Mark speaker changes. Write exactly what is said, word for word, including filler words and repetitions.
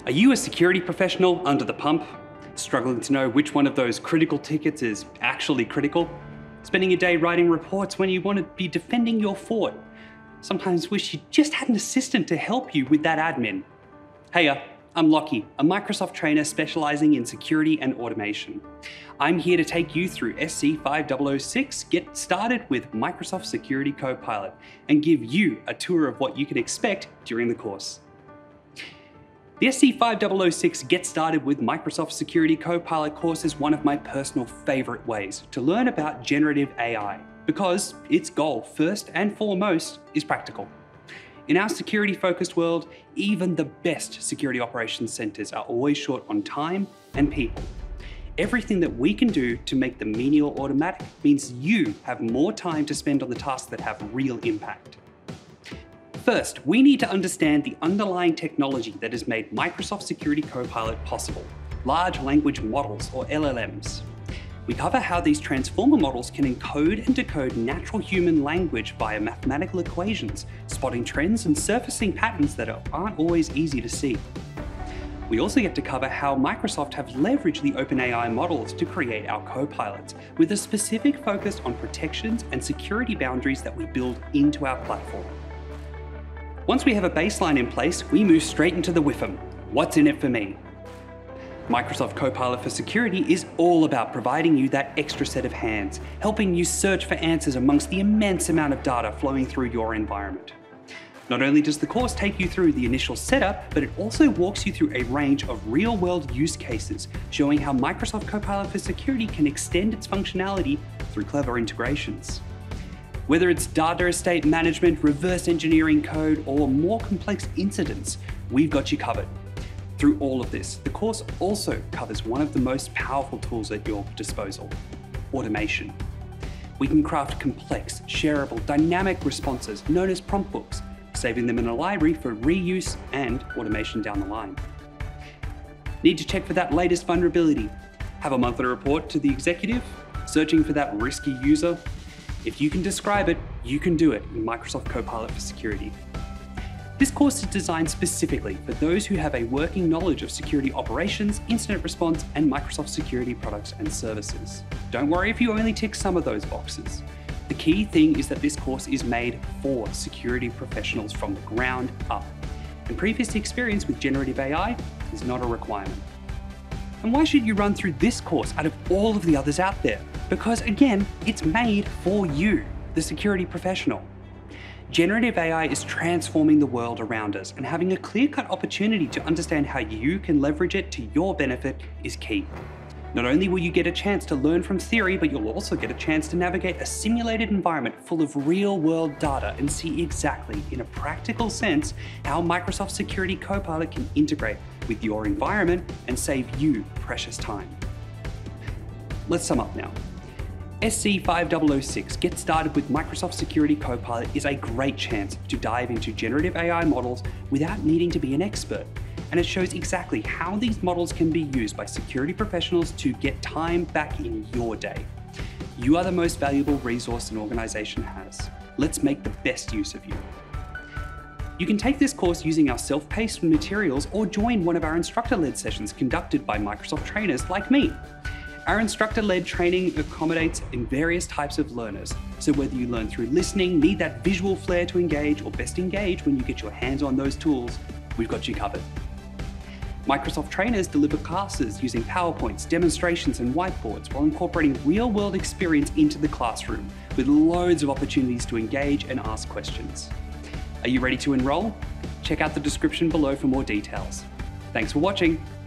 Speaker 1: Are you a security professional under the pump? Struggling to know which one of those critical tickets is actually critical? Spending your day writing reports when you want to be defending your fort? Sometimes wish you just had an assistant to help you with that admin. Heya, I'm Lockie, a Microsoft trainer specializing in security and automation. I'm here to take you through S C five thousand six, get started with Microsoft Security Copilot, and give you a tour of what you can expect during the course. The S C five thousand six Get Started with Microsoft Security Copilot course is one of my personal favorite ways to learn about generative A I, because its goal, first and foremost, is practical. In our security-focused world, even the best security operations centers are always short on time and people. Everything that we can do to make the menial automatic means you have more time to spend on the tasks that have real impact. First, we need to understand the underlying technology that has made Microsoft Security Copilot possible, large language models, or L L Ms. We cover how these transformer models can encode and decode natural human language via mathematical equations, spotting trends and surfacing patterns that aren't always easy to see. We also get to cover how Microsoft have leveraged the OpenAI models to create our copilots, with a specific focus on protections and security boundaries that we build into our platform. Once we have a baseline in place, we move straight into the W I F M. What's in it for me? Microsoft Copilot for Security is all about providing you that extra set of hands, helping you search for answers amongst the immense amount of data flowing through your environment. Not only does the course take you through the initial setup, but it also walks you through a range of real-world use cases, showing how Microsoft Copilot for Security can extend its functionality through clever integrations. Whether it's data estate management, reverse engineering code, or more complex incidents, we've got you covered. Through all of this, the course also covers one of the most powerful tools at your disposal: automation. We can craft complex, shareable, dynamic responses known as prompt books, saving them in a library for reuse and automation down the line. Need to check for that latest vulnerability? Have a monthly report to the executive? Searching for that risky user? If you can describe it, you can do it in Microsoft Copilot for Security. This course is designed specifically for those who have a working knowledge of security operations, incident response, and Microsoft security products and services. Don't worry if you only tick some of those boxes. The key thing is that this course is made for security professionals from the ground up, and previous experience with generative A I is not a requirement. And why should you run through this course out of all of the others out there? Because again, it's made for you, the security professional. Generative A I is transforming the world around us, and having a clear-cut opportunity to understand how you can leverage it to your benefit is key. Not only will you get a chance to learn from theory, but you'll also get a chance to navigate a simulated environment full of real-world data and see exactly, in a practical sense, how Microsoft Security Copilot can integrate with your environment and save you precious time. Let's sum up now. S C five thousand six Get Started with Microsoft Security Copilot is a great chance to dive into generative A I models without needing to be an expert. And it shows exactly how these models can be used by security professionals to get time back in your day. You are the most valuable resource an organization has. Let's make the best use of you. You can take this course using our self-paced materials or join one of our instructor-led sessions conducted by Microsoft trainers like me. Our instructor-led training accommodates in various types of learners. So whether you learn through listening, need that visual flair to engage, or best engage when you get your hands on those tools, we've got you covered. Microsoft trainers deliver classes using PowerPoints, demonstrations, and whiteboards while incorporating real-world experience into the classroom, with loads of opportunities to engage and ask questions. Are you ready to enroll? Check out the description below for more details. Thanks for watching.